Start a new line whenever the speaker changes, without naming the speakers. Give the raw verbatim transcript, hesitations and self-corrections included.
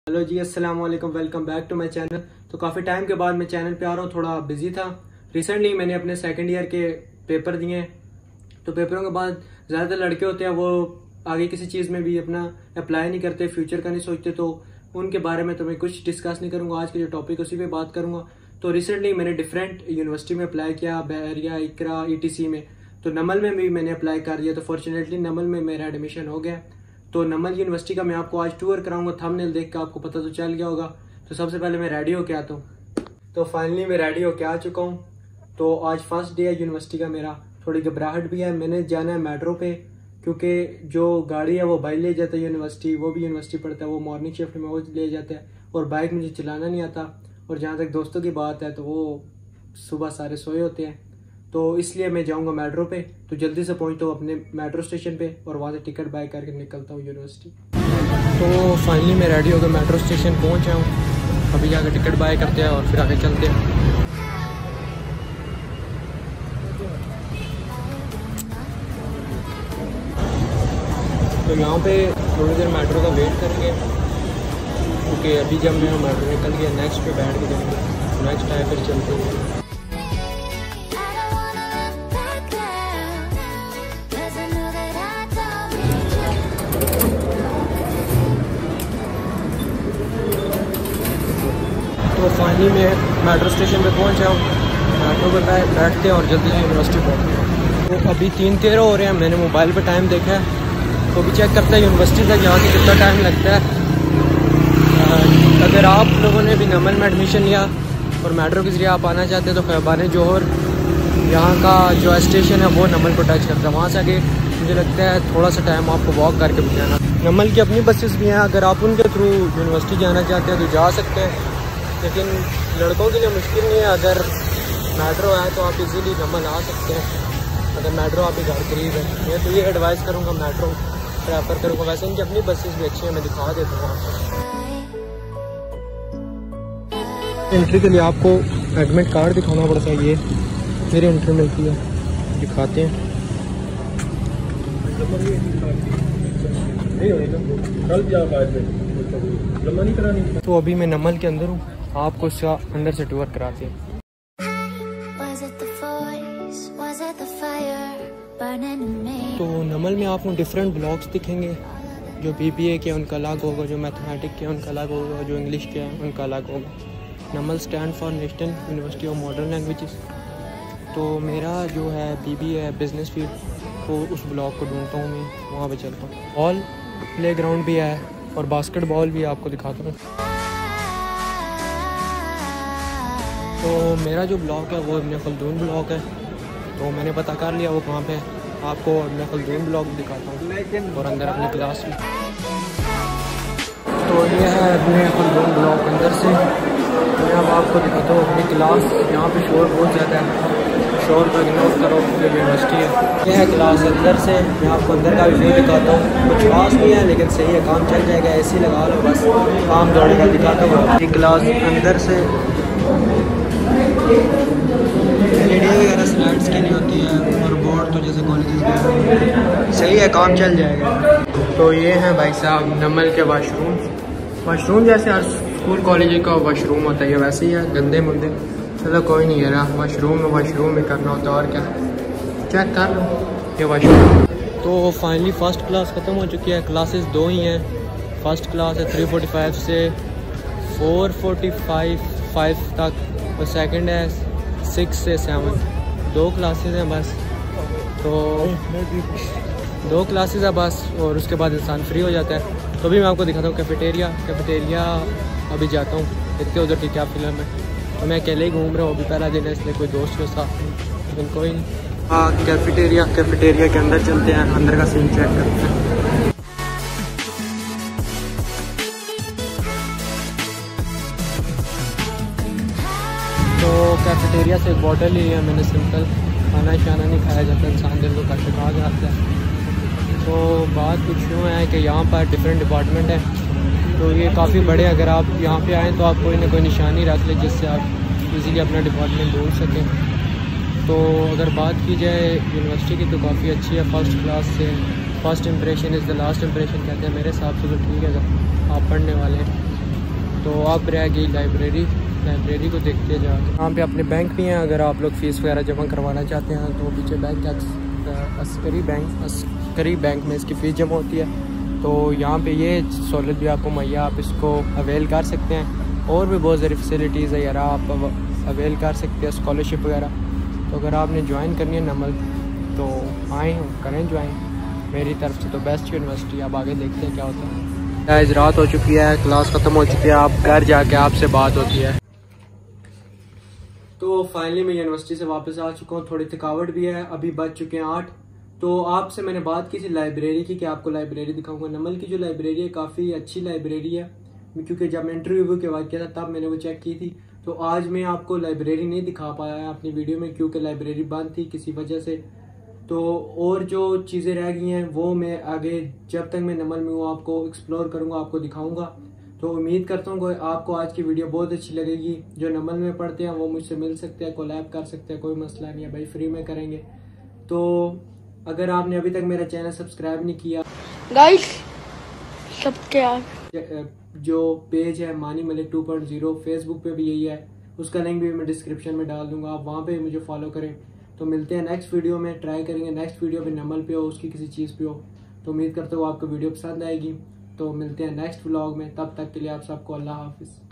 Hello ji, अस्सलाम वालेकुम। Welcome back to my channel. तो काफ़ी टाइम के बाद मैं चैनल पे आ रहा हूँ, थोड़ा बिजी था। रिसेंटली मैंने अपने सेकंड ईयर के पेपर दिए हैं। तो पेपरों के बाद ज़्यादातर लड़के होते हैं वो आगे किसी चीज़ में भी अपना अप्लाई नहीं करते, फ्यूचर का नहीं सोचते। तो उनके बारे में तो मैं कुछ डिस्कस नहीं करूँगा। आज के जो टॉपिक उसी पर बात करूँगा। तो रिसेंटली मैंने डिफरेंट यूनिवर्सिटी में अप्लाई किया, बहरिया, इकरा, ई टी सी में। तो नमल में भी मैंने अप्लाई कर दिया। तो फॉर्चुनेटली नमल में मेरा एडमिशन हो गया। तो नमल यूनिवर्सिटी का मैं आपको आज टूर कराऊंगा। थंबनेल देख के आपको पता तो चल गया होगा। तो सबसे पहले मैं रेडी होके आता हूँ। तो फाइनली मैं रेडी होके आ चुका हूँ। तो आज फर्स्ट डे है यूनिवर्सिटी का मेरा। थोड़ी घबराहट भी है। मैंने जाना है मेट्रो पे, क्योंकि जो गाड़ी है वो भाई ले जाता है यूनिवर्सिटी। वो भी यूनिवर्सिटी पढ़ता है, वो मॉर्निंग शिफ्ट में वो ले जाता है। और बाइक मुझे चलाना नहीं आता। और जहाँ तक दोस्तों की बात है तो वो सुबह सारे सोए होते हैं। तो इसलिए मैं जाऊंगा मेट्रो पे। तो जल्दी से पहुंचता हूँ अपने मेट्रो स्टेशन पे और वहाँ से टिकट बाय करके निकलता हूँ यूनिवर्सिटी। तो फाइनली मैं रेडी होकर मेट्रो स्टेशन पहुंच जाऊँ। अभी जाकर टिकट बाय करते हैं और फिर आगे चलते हैं। तो यहाँ पे थोड़ी देर मेट्रो का वेट करेंगे, क्योंकि अभी जब मैं मेट्रो निकल गया नेक्स्ट पे बैठ के जाएंगे। नेक्स्ट टाइम फिर चलते हैं। तो फाइनली मैं मेट्रो स्टेशन पे पहुंच जाऊँ। मेट्रो पे बैठते हैं और जल्दी से यूनिवर्सिटी पहुँचते हैं। तो अभी तीन तेरह हो रहे हैं। मैंने मोबाइल पे टाइम देखा है, तो अभी चेक करता है यूनिवर्सिटी तक यहाँ से कितना टाइम लगता है। अगर आप लोगों ने भी नमल में एडमिशन लिया और मेट्रो के ज़रिए आप आना चाहते हैं तो खैबान जोहर यहाँ का जो स्टेशन है वो नमल को टच करता है। वहाँ से आगे मुझे लगता है थोड़ा सा टाइम आपको वॉक करके भी जाना। नमल की अपनी बसेस भी हैं। अगर आप उनके थ्रू यूनिवर्सिटी जाना चाहते हैं तो जा सकते हैं, लेकिन लड़कों के लिए मुश्किल नहीं है। अगर मेट्रो है तो आप इजीली नमल आ सकते हैं, अगर मेट्रो आपके घर करीब है। मैं तो ये एडवाइस करूँगा, मेट्रो प्रेफर करूँगा। वैसे इनकी अपनी बसेस भी अच्छी हैं, मैं दिखा देता हूँ आपको। एंट्री के लिए आपको एडमिट कार्ड दिखाना पड़ता है। ये मेरी एंट्री मिलती है, दिखाते हैं। तो अभी मैं नमल के अंदर हूँ, आपको इसका अंदर से टूर कराते हैं। तो नमल में आपको डिफरेंट ब्लॉक्स दिखेंगे। जो बी बी ए के उनका अलग होगा, जो मैथमेटिक्स के उनका अलग होगा, जो इंग्लिश के हैं उनका अलग होगा। NUML stand for national university of modern languages. तो मेरा जो है B B A business field, तो उस ब्लॉक को ढूंढता हूँ मैं, वहाँ पे चलता हूँ। बॉल प्ले ग्राउंड भी है और बास्केटबॉल भी आपको दिखाता हूँ। तो मेरा जो ब्लॉक है वो इब्न खल्दून ब्लॉक है। तो मैंने पता कर लिया वो कहाँ पे है। आपको इब्न खल्दून ब्लॉक दिखाता हूँ और अंदर अपनी क्लास में। तो ये है इब्न खल्दून ब्लॉक अंदर से। मैं अब आपको दिखाता हूँ अपनी क्लास। यहाँ पे शोर बहुत ज़्यादा है, शोर को इग्नोर करो, ये यूनिवर्सिटी है। ये है क्लास अंदर से। मैं आपको अंदर का भी व्यू दिखाता हूँ। कुछ खास नहीं है लेकिन सही है, काम चल जाएगा। ऐसी लगा लो बस, काम दौड़ेगा। दिखाता हूँ ये क्लास अंदर से। एलईडी वगैरह स्लाइड्स के लिए होती है और बोर्ड तो जैसे कॉलेजेस में सही है, काम चल जाएगा। तो ये है भाई साहब नमल के वाशरूम। वाशरूम जैसे हर स्कूल कॉलेज का वाशरूम होता है, वैसे ही है, गंदे मुंदे। चलो कोई नहीं है ना, वाशरूम में वाशरूम में करना होता है और क्या। चेक कर लो ये वाशरूम। तो फाइनली फ़र्स्ट क्लास ख़त्म हो चुकी है। क्लासेस दो ही हैं। फर्स्ट क्लास है थ्री फोर्टी फाइव से फोर फोर्टी फाइव फाइव तक, और सेकंड है सिक्स से सेवन। दो क्लासेस हैं बस। तो दो क्लासेस है बस, और उसके बाद इंसान फ्री हो जाता है। तो अभी मैं आपको दिखाता हूँ कैफेटेरिया। कैफेटेरिया अभी जाता हूँ, देखते हो उधर की क्या फिल्म है। तो मैं अकेले ही घूम रहा हूँ, अभी पहला दिन है इसलिए कोई दोस्त के साथ नहीं, लेकिन कोई नहीं। हाँ कैफेटेरिया कैफेटेरिया के अंदर चलते हैं, अंदर का सीन चेक करते हैं। तो कैफेटेरिया से एक बॉटल ली है मैंने, सिंपल। खाना शाना नहीं खाया जाता, इंसान दिल को कष्ट खा जाता है। तो बात कुछ यूँ है कि यहाँ पर डिफरेंट डिपार्टमेंट है। तो ये काफ़ी बड़े, अगर आप यहाँ पे आएँ तो आप कोई ना कोई निशानी रख लें जिससे आप इजीली अपना डिपार्टमेंट ढूंढ सकें। तो अगर बात की जाए यूनिवर्सिटी की तो काफ़ी अच्छी है। फ़र्स्ट क्लास से first impression is the last impression कहते हैं। मेरे हिसाब से तो ठीक है, आप पढ़ने वाले हैं। अब रह गई लाइब्रेरी। लाइब्रेरी को देखते जाओ। यहाँ पे अपने बैंक भी हैं, अगर आप लोग फ़ीस वगैरह जमा करवाना चाहते हैं तो पीछे bank Askari bank Askari bank में इसकी फ़ीस जमा होती है। तो यहाँ पे ये सहूलत भी आपको मुहैया, आप इसको अवेल कर सकते हैं। और भी बहुत सारी फैसिलिटीज़ है यार, आप अवेल कर सकते हैं, स्कॉलरशिप वगैरह। तो अगर आपने ज्वाइन करनी है नमल तो आएँ करें ज्वाइन, मेरी तरफ से तो बेस्ट यूनिवर्सिटी। अब आगे देखते हैं क्या होता है। गाइस रात हो चुकी है, क्लास ख़त्म हो चुकी है, आप घर जाके आपसे बात होती है। तो फाइनली मैं यूनिवर्सिटी से वापस आ चुका हूँ, थोड़ी थकावट भी है। अभी बज चुके हैं आठ। तो आपसे मैंने बात की थी लाइब्रेरी की कि आपको लाइब्रेरी दिखाऊंगा। नमल की जो लाइब्रेरी है काफ़ी अच्छी लाइब्रेरी है, क्योंकि जब मैं इंटरव्यू के बाद किया था तब मैंने वो चेक की थी। तो आज मैं आपको लाइब्रेरी नहीं दिखा पाया है अपनी वीडियो में, क्योंकि लाइब्रेरी बंद थी किसी वजह से। तो और जो चीज़ें रह गई हैं वो मैं आगे जब तक मैं नमल में हूँ आपको एक्सप्लोर करूँगा, आपको दिखाऊँगा। तो उम्मीद करता हूँ आपको आज की वीडियो बहुत अच्छी लगेगी। जो नमल में पढ़ते हैं वो मुझसे मिल सकते हैं, कोलैब कर सकते हैं, कोई मसला नहीं है भाई, फ्री में करेंगे। तो अगर आपने अभी तक मेरा चैनल सब्सक्राइब नहीं किया
गाइस, सब्सक्राइब
जो पेज है Mani Malik two point zero, Facebook पे भी यही है, उसका लिंक भी मैं डिस्क्रिप्शन में डाल दूंगा, आप वहाँ पे मुझे फॉलो करें। तो मिलते हैं नेक्स्ट वीडियो में, ट्राई करेंगे नेक्स्ट वीडियो पे नमल पे हो, उसकी किसी चीज़ पे हो। तो उम्मीद करता हूँ आपको वीडियो पसंद आएगी। तो मिलते हैं नेक्स्ट व्लॉग में, तब तक के लिए आप सबको अल्लाह हाफिज़।